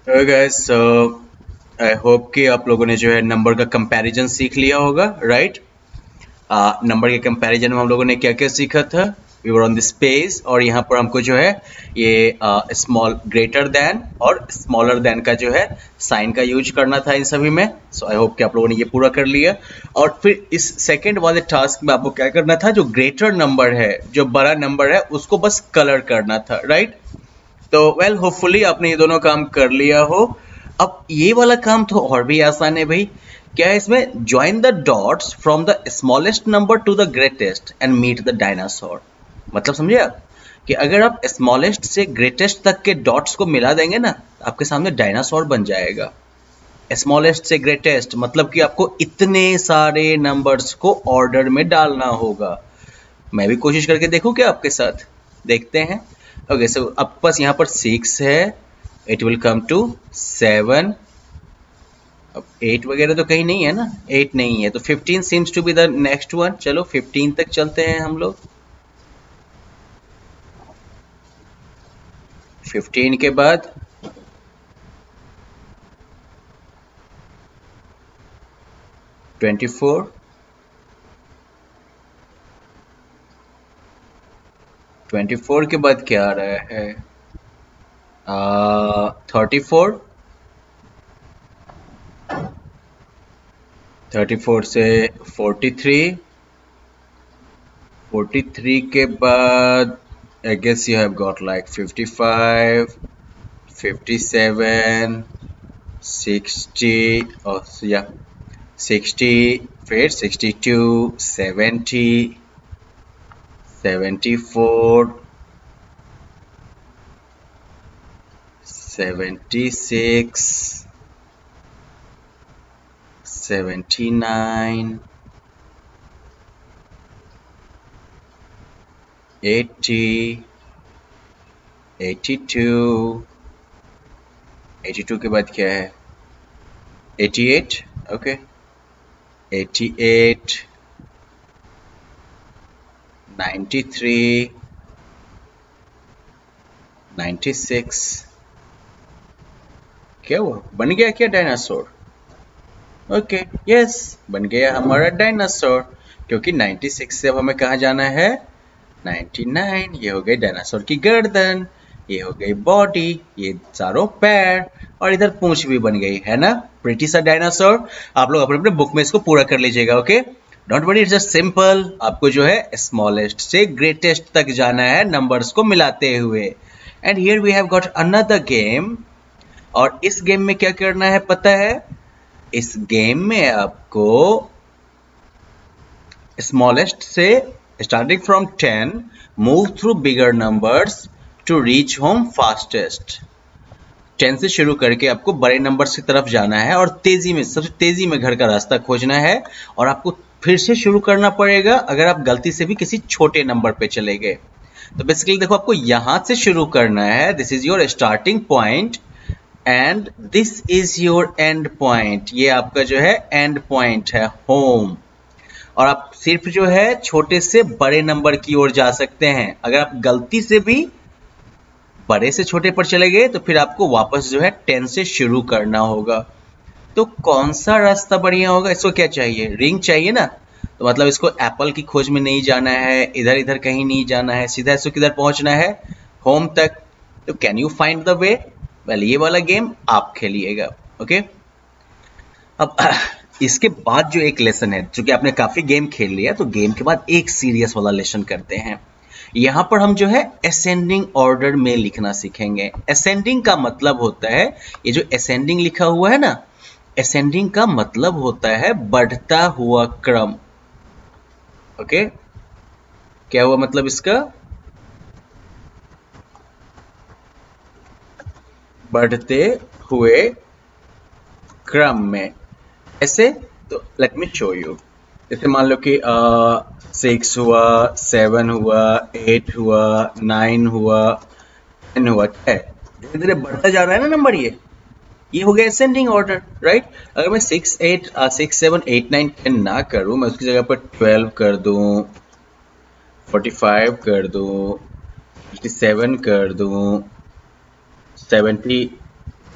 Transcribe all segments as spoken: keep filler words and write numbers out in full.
Hey guys, so I hope कि आप लोगों ने जो है नंबर का कंपैरिजन सीख लिया होगा, राइट। नंबर के कंपैरिजन में हम लोगों ने क्या क्या सीखा था। We were on the space, और यहाँ पर हमको जो है ये स्मॉल ग्रेटर देन और स्मॉलर देन का जो है साइन का यूज करना था इन सभी में। सो आई होप कि आप लोगों ने ये पूरा कर लिया। और फिर इस सेकेंड वाले टास्क में आपको क्या करना था, जो ग्रेटर नंबर है, जो बड़ा नंबर है, उसको बस कलर करना था, राइट। तो वेल होपफुली आपने ये दोनों काम कर लिया हो। अब ये वाला काम तो और भी आसान है भाई। क्या है इसमें, join the dots from the smallest number to the greatest and meet the dinosaur. मतलब समझे आप कि अगर आप स्मॉलेस्ट से ग्रेटेस्ट तक के डॉट्स को मिला देंगे ना, आपके सामने डायनासोर बन जाएगा। स्मॉलेस्ट से ग्रेटेस्ट मतलब कि आपको इतने सारे नंबर्स को ऑर्डर में डालना होगा। मैं भी कोशिश करके देखूं क्या आपके साथ, देखते हैं। ओके, सो आपके पास यहाँ पर सिक्स है, it will come to seven. अब एट वगैरह तो कहीं नहीं है ना, एट नहीं है, तो fifteen seems to be the next one. चलो फिफ्टीन तक चलते हैं हम लोग। फिफ्टीन के बाद ट्वेंटी फोर, ट्वेंटी फोर के बाद क्या आ रहा है, थर्टी फोर, थर्टी फोर से फोर्टी थ्री, फोर्टी थ्री के बाद I guess you have got like fifty-five, fifty-seven, sixty, oh yeah, sixty, फिर sixty-two, seventy, seventy-four, seventy-six, seventy-nine, eighty, eighty-two, eighty-two के बाद क्या है, eighty-eight, okay, eighty-eight, ninety-three, ninety-six, क्या हुआ, बन गया क्या डायनासोर? ओके, यस, बन गया हमारा डायनासोर। क्योंकि छियानवे से अब हमें कहाँ जाना है, निन्यानवे। ये हो गई डायनासोर की गर्दन, ये हो गई बॉडी, ये चारों पैर, और इधर पूंछ भी बन गई है ना। प्रिटी सा डायनासोर। आप लोग अपने अपने बुक में इसको पूरा कर लीजिएगा, okay. Don't worry, it's just simple. आपको जो है स्मॉलेस्ट से ग्रेटेस्ट तक जाना है नंबर्स को मिलाते हुए। And here we have got another game. और इस गेम में क्या करना है पता है, इस गेम में आपको स्मॉलेस्ट से starting from ten move through bigger numbers to reach home fastest. Ten से शुरू करके आपको बड़े नंबर्स की तरफ जाना है और तेजी में, सबसे तेजी में घर का रास्ता खोजना है। और आपको फिर से शुरू करना पड़ेगा अगर आप गलती से भी किसी छोटे नंबर पे चले गए। तो बेसिकली देखो, आपको यहां से शुरू करना है। This is your starting point and this is your end point. ये आपका जो है एंड पॉइंट है, होम। और आप सिर्फ जो है छोटे से बड़े नंबर की ओर जा सकते हैं। अगर आप गलती से भी बड़े से छोटे पर चले गए तो फिर आपको वापस जो है टेन से शुरू करना होगा। तो कौन सा रास्ता बढ़िया होगा? इसको क्या चाहिए, रिंग चाहिए ना। तो मतलब इसको एप्पल की खोज में नहीं जाना है, इधर इधर कहीं नहीं जाना है, सीधा इसको किधर पहुंचना है, होम तक। तो can you find the way? Well, ये वाला गेम आप खेलिएगा, ओके। अब इसके बाद जो एक लेसन है, जो कि आपने काफी गेम खेल लिया, तो गेम के बाद एक सीरियस वाला लेसन करते हैं। यहां पर हम जो है असेंडिंग ऑर्डर में लिखना सीखेंगे। असेंडिंग का मतलब होता है, ये जो असेंडिंग लिखा हुआ है ना, असेंडिंग का मतलब होता है बढ़ता हुआ क्रम, ओके। क्या हुआ मतलब इसका, बढ़ते हुए क्रम में। ऐसे तो लेट मी शो यू। जैसे मान लो कि सिक्स हुआ, सेवन हुआ, एट हुआ, नाइन हुआ, टेन हुआ, है धीरे धीरे बढ़ता जा रहा है ना नंबर। ये ये हो गया असेंडिंग ऑर्डर, राइट। अगर मैं six eight six seven eight nine ten ना करूं, मैं उसकी जगह पर ट्वेल्व कर दूं, फोर्टी फाइव कर दूं, फिफ्टी सेवन कर दूं, सेवेंटी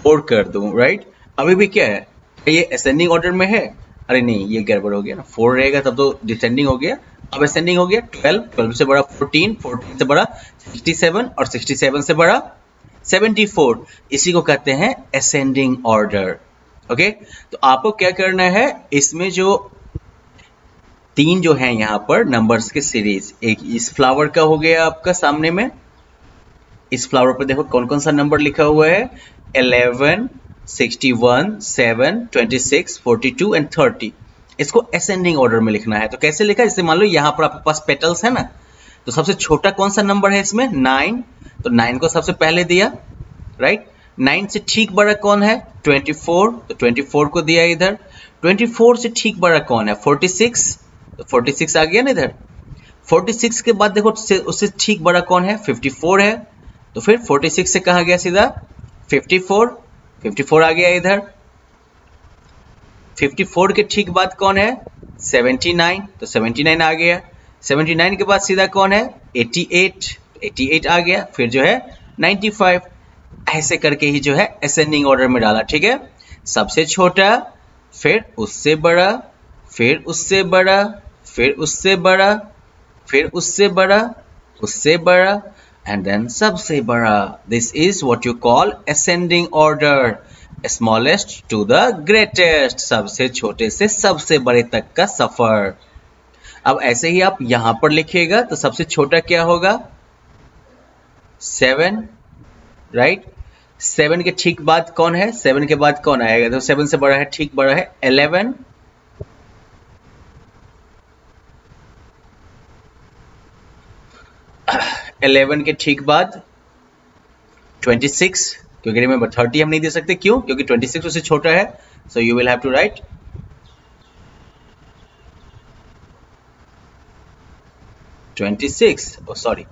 फोर कर दूं, राइट? अभी भी क्या है, ये असेंडिंग ऑर्डर में है, अरे नहीं ये गड़बड़ हो गया ना, फोर रहेगा तब तो डिसेंडिंग हो गया, अब असेंडिंग हो गया। ट्वेल्व, ट्वेल्व से बड़ा फोर्टीन, फोर्टीन से बड़ा सिक्सटी सेवन और सिक्सटी सेवन से बड़ा सेवेंटी फोर, इसी को कहते हैं असेंडिंग ऑर्डर। ओके, तो आपको क्या करना है, इसमें जो तीन जो है यहाँ पर नंबर्स के सीरीज, एक इस फ्लावर का हो गया आपका सामने में, इस फ्लावर पर देखो कौन कौन सा नंबर लिखा हुआ है, eleven, sixty one, seven, twenty six, forty two and thirty. इसको असेंडिंग ऑर्डर में लिखना है। तो कैसे लिखा, जैसे मान लो यहाँ पर आपके पास पेटल्स है ना, तो सबसे छोटा कौन सा नंबर है इसमें, नाइन, तो नाइन को सबसे पहले दिया, राइट? नाइन से ठीक बड़ा कौन है, ट्वेंटी फोर, तो ट्वेंटी फोर को दिया इधर। ट्वेंटी फोर से ठीक बड़ा कौन है, फोर्टी सिक्स, तो फोर्टी सिक्स आ गया ना इधर। फोर्टी सिक्स के बाद देखो उससे ठीक बड़ा कौन है, फिफ्टी फोर है, तो फिर फोर्टी सिक्स से कहा गया सीधा फिफ्टी फोर, फिफ्टी फोर आ गया इधर। फिफ्टी फोर के ठीक बाद कौन है, सेवेंटी नाइन, तो सेवेंटी नाइन आ गया। सेवेंटी नाइन के बाद सीधा कौन है, एटी एट, एटी एट आ गया, फिर जो है नाइंटी फाइव। ऐसे करके ही जो है असेंडिंग ऑर्डर में डाला, ठीक है? सबसे छोटा, फिर उससे बड़ा, फिर उससे बड़ा, फिर उससे बड़ा, फिर उससे बड़ा, उससे बड़ा, and then सबसे बड़ा। This is what you call ascending order, smallest to the greatest, सबसे छोटे से सबसे बड़े तक का सफर। अब ऐसे ही आप यहां पर लिखिएगा, तो सबसे छोटा क्या होगा, सेवन, राइट? सेवन के ठीक बाद कौन है, सेवन के बाद कौन आएगा, तो सेवन से बड़ा है, ठीक बड़ा है, इलेवन, इलेवन के ठीक बाद ट्वेंटी सिक्स, क्योंकि रिमेंबर थर्टी हम नहीं दे सकते, क्यों, क्योंकि ट्वेंटी सिक्स उससे छोटा है, so you will have to write twenty six, oh sorry,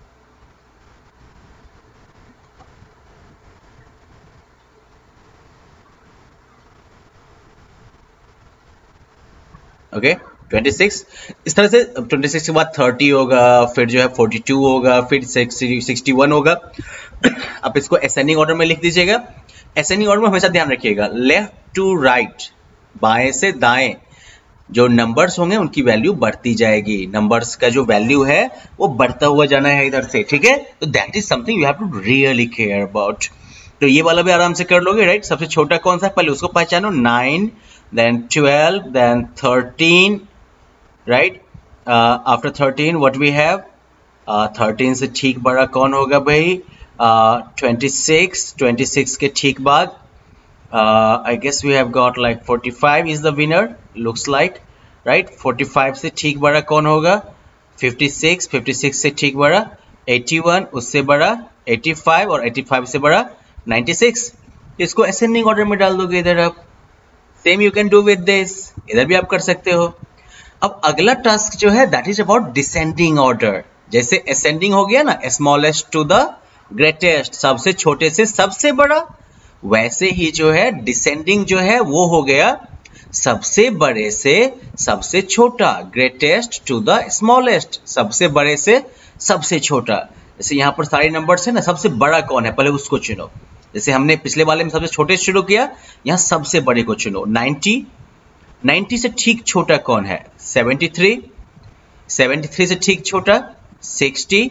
okay, twenty six. इस तरह से ट्वेंटी सिक्स के बाद थर्टी होगा, फिर जो है फोर्टी टू होगा, फिर सिक्सटी वन होगा। आप इसको असेंडिंग ऑर्डर में लिख दीजिएगा। असेंडिंग ऑर्डर में हमेशा ध्यान रखिएगा, लेफ्ट टू राइट, बाएं से दाएं, जो नंबर्स होंगे उनकी वैल्यू बढ़ती जाएगी। नंबर्स का जो वैल्यू है वो बढ़ता हुआ जाना है इधर से, ठीक है? तो that is something you have to really care about. तो ये वाला भी आराम से कर लोगे, राइट? सबसे छोटा कौन सा है, पहले उसको पहचानो, nine, then twelve, then thirteen, right? uh, after thirteen what we have, uh, thirteen से ठीक बड़ा कौन होगा भाई, uh, twenty-six, twenty-six के ठीक बाद uh, I guess we have got like forty-five is the winner, looks like, right? forty-five से ठीक बड़ा कौन होगा, fifty-six, fifty-six से ठीक बड़ा eighty-one, उससे बड़ा eighty-five और eighty-five से बड़ा ninety-six। इसको असेंडिंग ऑर्डर में डाल दोगे इधर आप। Same you can do with this, इधर भी आप कर सकते हो। अब अगला टास्क जो है that is about descending order. जैसे असेंडिंग हो गया ना, स्मॉलेस्ट टू द ग्रेटेस्ट, सबसे छोटे से सबसे बड़ा, वैसे ही जो है डिसेंडिंग जो है वो हो गया सबसे बड़े से सबसे छोटा, ग्रेटेस्ट टू द स्मॉलेस्ट, सबसे बड़े से सबसे छोटा। जैसे यहाँ पर सारे नंबर्स है ना, सबसे बड़ा कौन है पहले उसको चुनो। जैसे हमने पिछले वाले में सबसे छोटे से शुरू किया, यहाँ सबसे बड़े को चुनो। नाइंटी, नाइंटी से ठीक छोटा कौन है, सेवेंटी थ्री, सेवेंटी थ्री से ठीक छोटा सिक्सटी,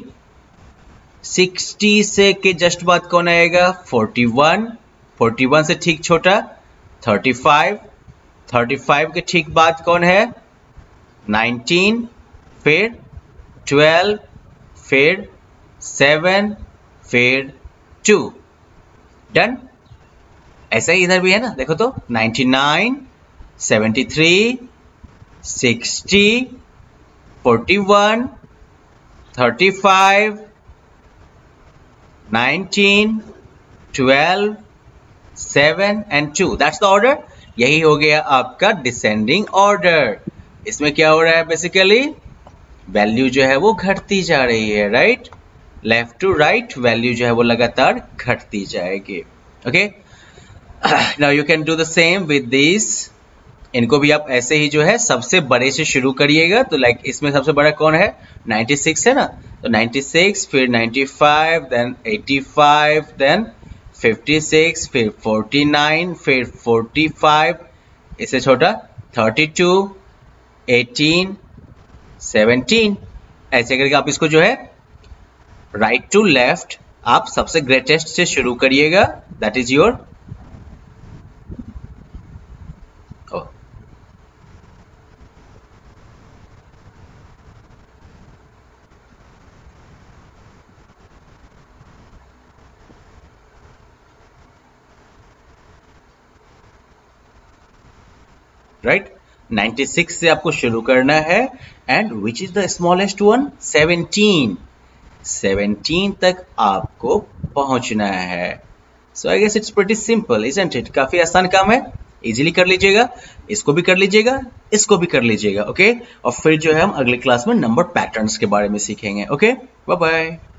सिक्सटी से के जस्ट बाद कौन आएगा, फोर्टी वन, फोर्टी वन से ठीक छोटा थर्टी फाइव, थर्टी फाइव के ठीक बाद कौन है, नाइंटीन, फिर ट्वेल्व, फिर सेवन, फिर टू, डन। ऐसा ही इधर भी है ना, देखो तो ninety nine, seventy three, sixty, forty one, thirty five, nineteen, twelve, seven and two, that's the order. यही हो गया आपका डिसेंडिंग ऑर्डर। इसमें क्या हो रहा है, बेसिकली वैल्यू जो है वो घटती जा रही है, right? Left to right value जो है वो लगातार घटती जाएगी। Okay, now you can do the same with this. इनको भी आप ऐसे ही जो है सबसे बड़े से शुरू करिएगा। तो लाइक इसमें सबसे बड़ा कौन है, नाइंटी सिक्स है ना, तो नाइंटी सिक्स, फिर ninety five, then eighty five, then fifty six, फिर फोर्टी नाइन, फिर फोर्टी फाइव, इससे छोटा थर्टी टू, एटीन, सेवनटीन। ऐसे करके आप इसको जो है राइट टू लेफ्ट आप सबसे ग्रेटेस्ट से शुरू करिएगा, that is your right right? Ninety six से आपको शुरू करना है and which is the smallest one, seventeen. Seventeen तक आपको पहुंचना है। So I guess it's pretty simple, isn't it? काफी आसान काम है, इजीली कर लीजिएगा। इसको भी कर लीजिएगा, इसको भी कर लीजिएगा, ओके okay? और फिर जो है हम अगले क्लास में नंबर पैटर्न्स के बारे में सीखेंगे। Okay, bye bye.